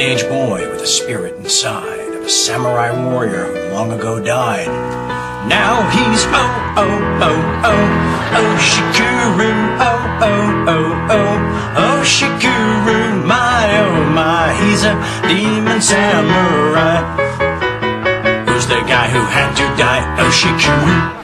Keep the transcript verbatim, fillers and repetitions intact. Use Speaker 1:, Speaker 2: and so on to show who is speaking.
Speaker 1: teenage boy with a spirit inside of a samurai warrior who long ago died. Now he's oh, oh, oh, oh, Oshikuru, oh, oh, oh, oh, Oshikuru, my, oh, my, he's a demon samurai. Who's the guy who had to die? Oshikuru.